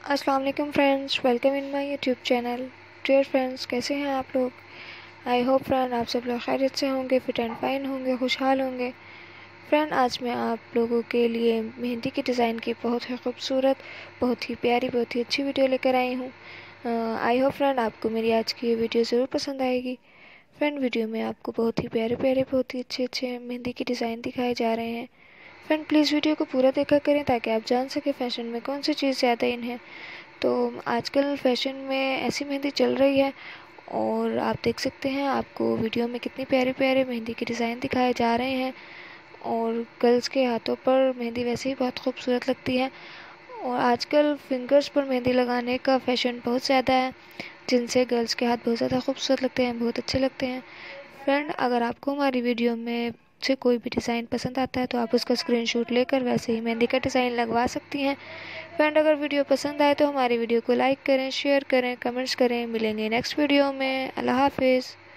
अस्सलाम वालेकुम friends, welcome in my YouTube channel. Dear friends, कैसे हैं आप लोग? आई होप फ्रेंड आप सब लोग खैरियत से होंगे, फिट एंड फाइन होंगे, खुशहाल होंगे। फ्रेंड, आज मैं आप लोगों के लिए मेहंदी की डिज़ाइन की बहुत ही खूबसूरत, बहुत ही प्यारी, बहुत ही अच्छी वीडियो लेकर आई हूँ। आई होप फ्रेंड आपको मेरी आज की ये वीडियो ज़रूर पसंद आएगी। फ्रेंड, वीडियो में आपको बहुत ही प्यारे प्यारे, बहुत ही अच्छे अच्छे मेहंदी की डिज़ाइन दिखाए जा रहे हैं। फ्रेंड, प्लीज़ वीडियो को पूरा देखा करें ताकि आप जान सकें फ़ैशन में कौन सी चीज़ ज़्यादा इन है। तो आजकल फ़ैशन में ऐसी मेहंदी चल रही है और आप देख सकते हैं आपको वीडियो में कितनी प्यारे प्यारे मेहंदी के डिज़ाइन दिखाए जा रहे हैं। और गर्ल्स के हाथों पर मेहंदी वैसे ही बहुत खूबसूरत लगती है। और आजकल फिंगर्स पर मेहंदी लगाने का फ़ैशन बहुत ज़्यादा है, जिनसे गर्ल्स के हाथ बहुत ज़्यादा खूबसूरत लगते हैं, बहुत अच्छे लगते हैं। फ्रेंड, अगर आपको हमारी वीडियो में से कोई भी डिज़ाइन पसंद आता है तो आप उसका स्क्रीनशॉट लेकर वैसे ही मेहंदी का डिज़ाइन लगवा सकती हैं। फ्रेंड, अगर वीडियो पसंद आए तो हमारी वीडियो को लाइक करें, शेयर करें, कमेंट्स करें। मिलेंगे नेक्स्ट वीडियो में। अल्लाह हाफिज़।